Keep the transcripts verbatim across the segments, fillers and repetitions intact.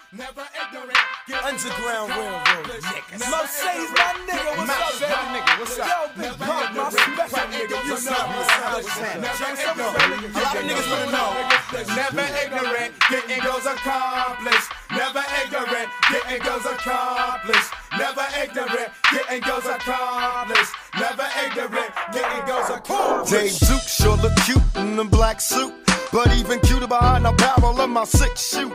never ignorant. Underground Railroad niggas. Mercedes, my nigga, what's up, baby? Nigga, what's up? Yo, Big Pump, my special nigga, you know what's happening. A lot of niggas wanna know. Never ignorant, getting goals accomplished. Never ignorant, getting goals accomplished. Never ignorant, getting goals accomplished. Never ignorant, getting goals accomplished. Dave Duke sure look cute in the black suit, but even cuter behind the barrel of my six shooter.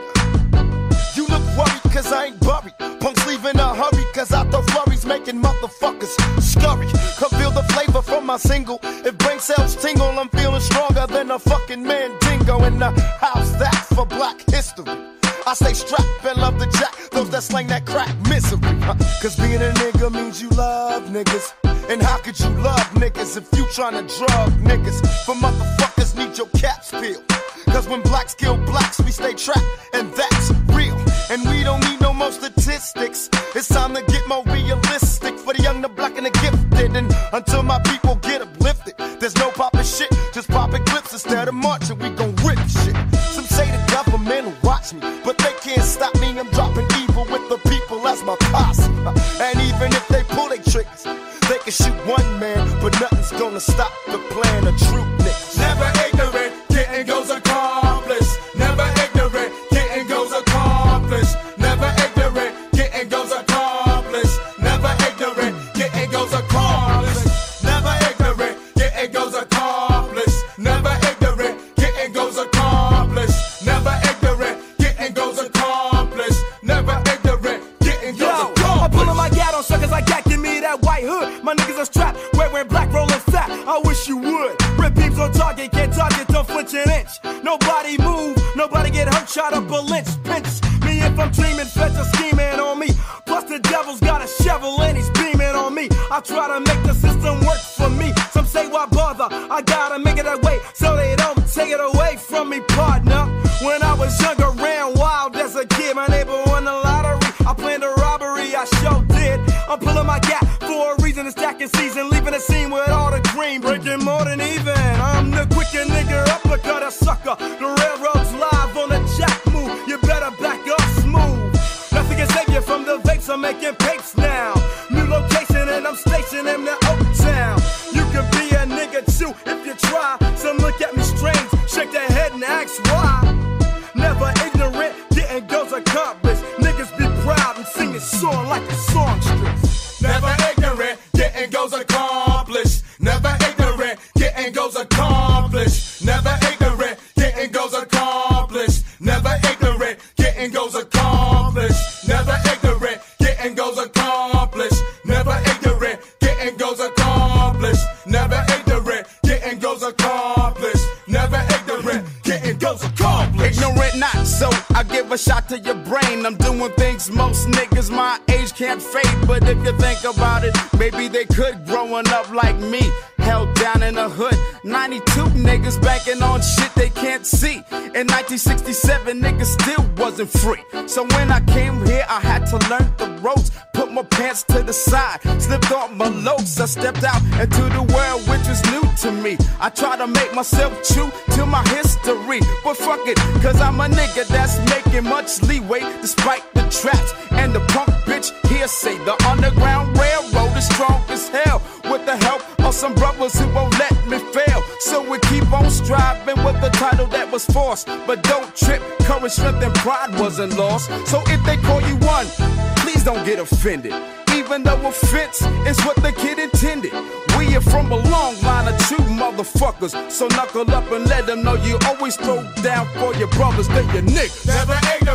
You look worried cause I ain't buried. Punks leave in a hurry cause I throw flurries, making motherfuckers scurry. Come feel the flavor from my single. If brain cells tingle, I'm feeling stronger than a fucking Mandingo in the house. That's for black history. I stay strapped and love the jack, those that slang that crack misery. Huh? Cause being a nigga means you love niggas. And how could you love niggas if you tryna drug niggas? For motherfuckers need your caps peeled. Cause when blacks kill blacks, we stay trapped, and that's real. And we don't need no more statistics. It's time to get more realistic for the young, the black, and the gifted. And until my people get uplifted, there's no poppin' shit, just poppin' clips instead of marching. We gon' rip shit. Some say the government will watch me, but they can't stop me. I'm dropping evil with the people, that's my posse. And even if they pull their triggers, they can shoot one man, but nothing's gonna stop the plan of true niggas. Never ignorant, getting goals accomplished. Never ignorant, getting goals accomplished. Never ignorant, getting goals accomplished. Never ignorant, getting goals accomplished. Never ignorant, getting goals accomplished. Never ignorant, getting goals accomplished. Never ignorant, getting goals accomplished. Never ignorant, getting goals accomplished. I'm pulling my gat on suckers like that, give me that white hood. My niggas are strapped, wearing black, rolling fat. I wish you would. Rip beams on target, can't target, don't flinch an inch. Nobody move, nobody get hurt, shot up a lynch. Pinch me if I'm dreaming, feds are scheming on me. Plus the devil's got a shovel and he's beaming on me. I try to make the system work for me. Some say why bother, I gotta make it that way so they don't take it away from me, partner. When I was younger, ran wild as a kid. My neighbor won the lottery, I planned a robbery, I sure did. I'm pulling my gap for a reason, it's stacking season. Leaving the scene with all the green, breaking more than even. I'm the quicker nigga, uppercut a sucker. The railroad's live on the jack move, you better back up smooth. Nothing can save you from the vapes, I'm making papes now. New location and I'm stationed in the Oak Town. You can be a nigga too if you try. Some look at me strange, shake their head and ask why. Never ignorant, getting goals accomplished. Niggas be proud and sing this song like a songstress. Never ignorant, getting goals accomplished. Never ignorant, getting goals accomplished. Never ignorant, getting goals accomplished. Never ignorant, getting goals accomplished. Never ignorant, getting goals accomplished. Never ignorant, getting goals accomplished. Never ignorant, getting goals accomplished. Never ignorant, getting goals accomplished. Ignorant not, so I give a shot to your brain. I'm doing things most niggas my age can't fade. But if you think about it, maybe they could growing up like me. Held down in the hood, ninety-two niggas banking on shit they can't see. In nineteen sixty-seven, niggas still wasn't free. So when I came here, I had to learn the ropes. Put my pants to the side, slipped off my loafs. I stepped out into the world which was new to me. I try to make myself true to my history. But fuck it, cause I'm a nigga that's making much leeway. Despite the traps and the punk bitch hearsay. The Underground Railroad is strong as hell, with the help of some brothers who won't let me fail. So we keep on striving with the title that was forced. But don't trip, courage, strength, and pride wasn't lost. So if they call you one, please don't get offended. Even though offense is what the kid intended. We are from a long line of true motherfuckers. So knuckle up and let them know you always throw down for your brothers, they your niggas. Never ignorant.